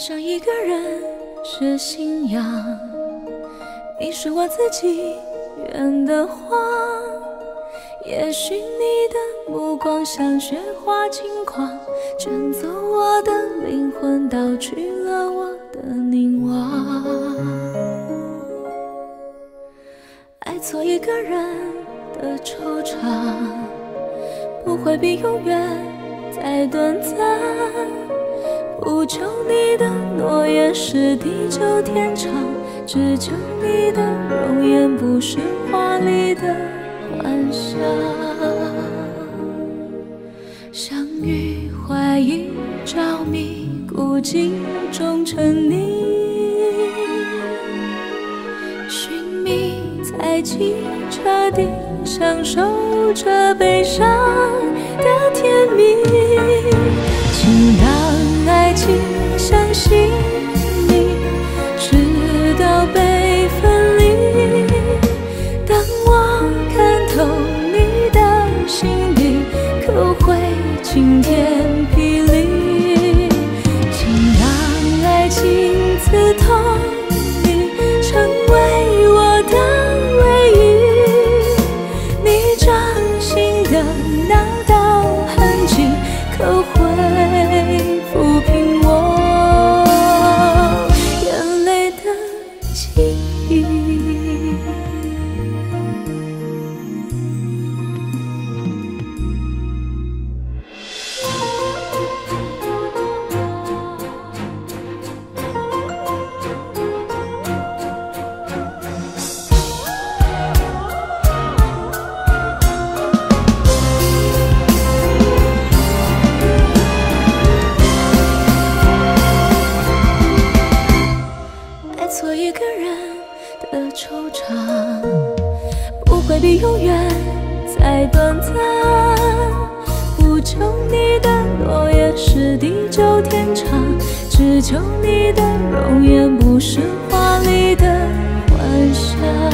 上一个人是信仰，你是我自己圆的谎。也许你的目光像雪花轻狂，卷走我的灵魂，盗取了我的凝望。爱错一个人的惆怅，不会比永远再短暂。不求你的诺言是地久天长，只求你的容颜不是华丽的幻想。相遇怀疑着迷，孤寂中沉溺，寻觅才记彻底享受着悲伤的甜蜜。请让爱情相信你，直到被分离。当我看透你的心底，可会晴天霹雳。请让爱情刺痛你，成为我的唯一。你掌心的那道痕迹，可会抚平我眼泪的记忆。爱错一个人的惆怅，不会比永远再短暂。不求你的诺言是地久天长，只求你的容颜不是华丽的幻想。